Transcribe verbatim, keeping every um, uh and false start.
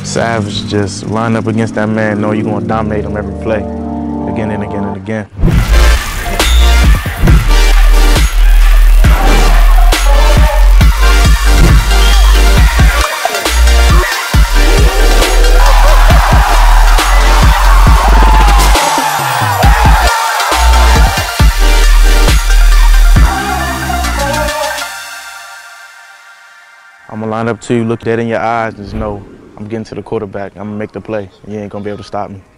Savage, just line up against that man, know you're going to dominate him every play, again and again and again. I'm gonna line up to you, look dead in your eyes, and just know I'm getting to the quarterback. I'm gonna make the play. You ain't gonna be able to stop me.